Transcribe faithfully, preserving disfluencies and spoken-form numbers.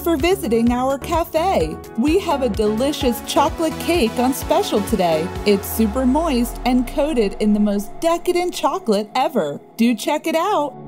for visiting our cafe. We have a delicious chocolate cake on special today. It's super moist and coated in the most decadent chocolate ever. Do check it out!